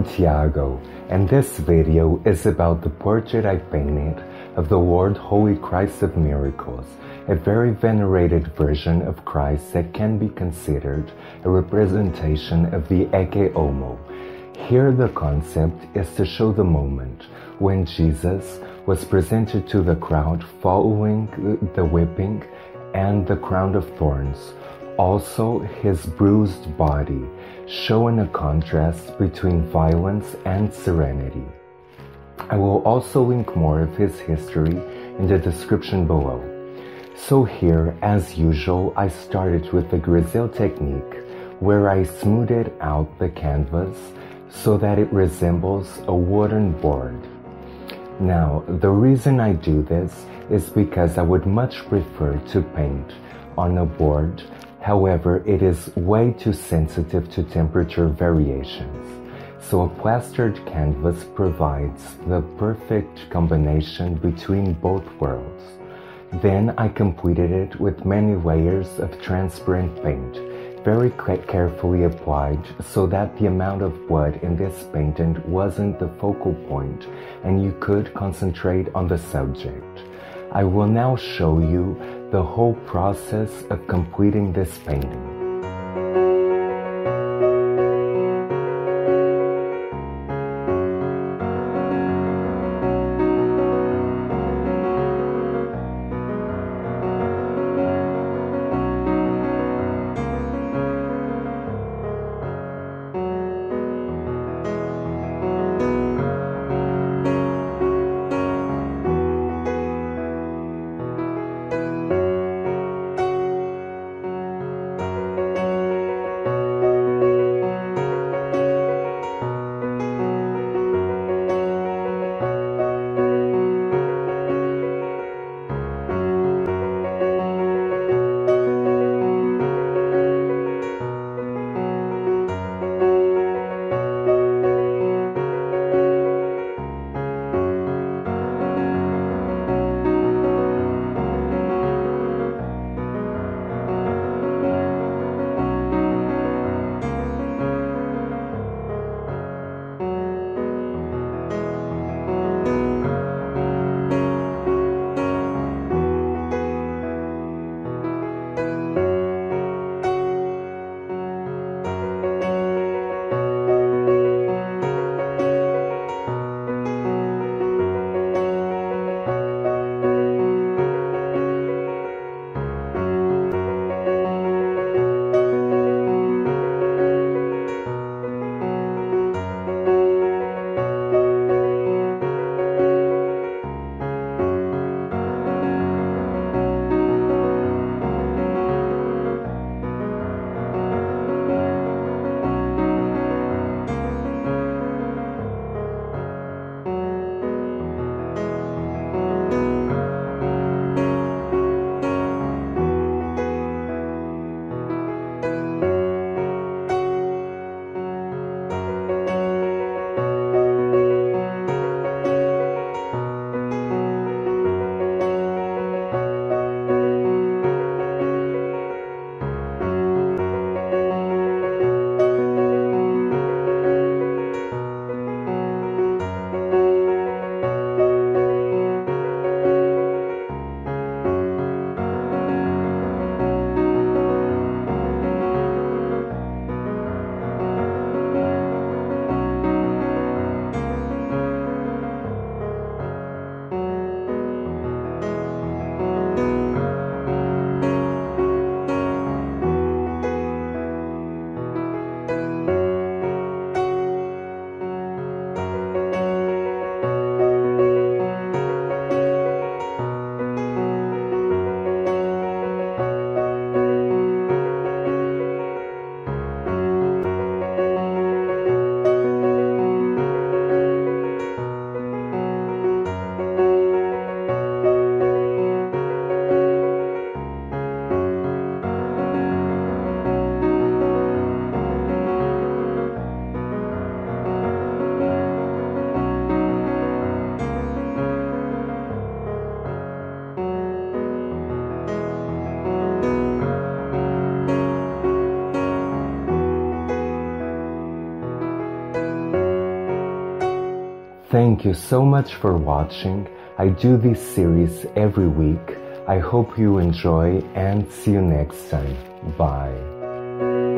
I'm Tiago, and this video is about the portrait I painted of the Lord Holy Christ of Miracles, a very venerated version of Christ that can be considered a representation of the Ecce Homo. Here the concept is to show the moment when Jesus was presented to the crowd following the whipping and the crown of thorns, also his bruised body, showing a contrast between violence and serenity. I will also link more of his history in the description below. So here, as usual, I started with the grisaille technique, where I smoothed out the canvas so that it resembles a wooden board. Now, the reason I do this is because I would much prefer to paint on a board. However, it is way too sensitive to temperature variations, so a plastered canvas provides the perfect combination between both worlds. Then I completed it with many layers of transparent paint, very carefully applied so that the amount of blood in this painting wasn't the focal point and you could concentrate on the subject. I will now show you the whole process of completing this painting. Thank you so much for watching. I do this series every week. I hope you enjoy and see you next time. Bye.